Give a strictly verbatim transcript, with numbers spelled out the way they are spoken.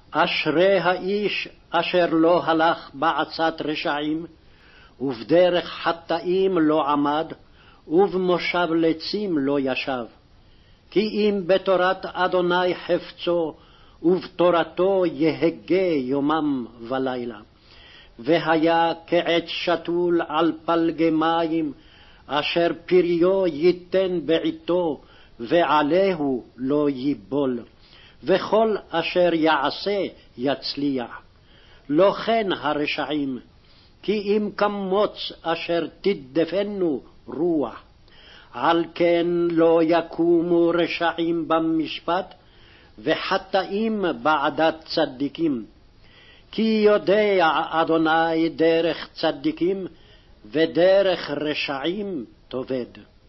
אשרי האיש אשר לא הלך בעצת רשעים, ובדרך חטאים לא עמד, ובמושב לצים לא ישב. כי אם בתורת אדוני חפצו, ובתורתו יהגה יומם ולילה. והיה כעץ שתול על פלגי מים, אשר פריו ייתן בעתו, ועליהו לא ייבול. וכל אשר יעשה יצליח. לא כן הרשעים, כי אם כמוץ אשר תדפנו רוח. על כן לא יקומו רשעים במשפט, וחטאים בעדת צדיקים. כי יודע אדוני דרך צדיקים, ודרך רשעים תאבד.